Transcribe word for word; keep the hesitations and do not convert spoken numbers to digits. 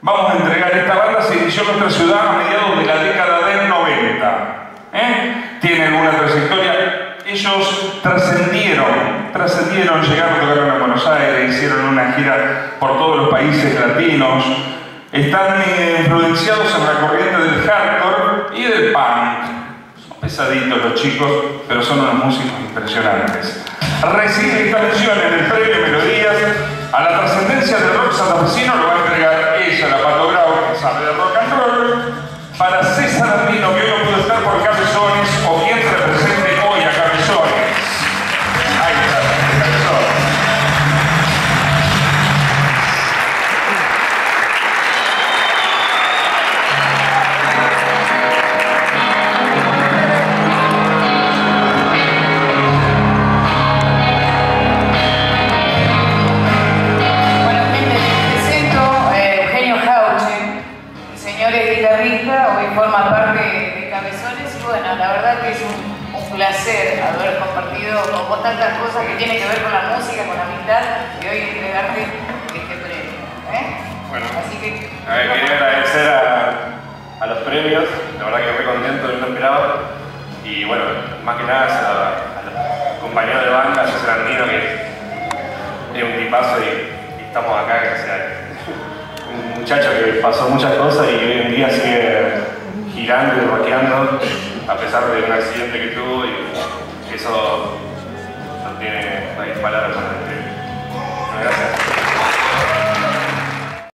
Vamos a entregar esta banda, se inició en nuestra ciudad a mediados de la década del noventa. ¿Eh? Tienen una trayectoria. Ellos trascendieron, trascendieron, llegaron, tocaron a Buenos Aires, hicieron una gira por todos los países latinos. Están eh, influenciados en la corriente del hardcore y del punk. Son pesaditos los chicos, pero son unos músicos impresionantes. Recibe esta mención en el premio Melodías a la trascendencia del rock santafesino. Lo va a entregar ella, la Pato Grau, que sabe de rock and roll, para César Andino, que hoy no pudo estar por Cabezones, o quien represente hoy a Cabezones. Ahí está, Cabezones. Hoy forma parte de Cabezones y bueno, la verdad que es un, un placer haber compartido con vos tantas cosas que tienen que ver con la música, con la amistad, y hoy entregarte este premio. ¿eh? Bueno, así que a ver, quería agradecer a, a los premios, la verdad que muy contento, no lo esperaba, y bueno, más que nada a, a los compañeros de banda, a César Andino, que es un tipazo y, y estamos acá gracias a él. Un muchacho que pasó muchas cosas y hoy en día sigue girando y rockeando a pesar de un accidente que tuvo, y eso no tiene, no hay palabras para decir. Gracias.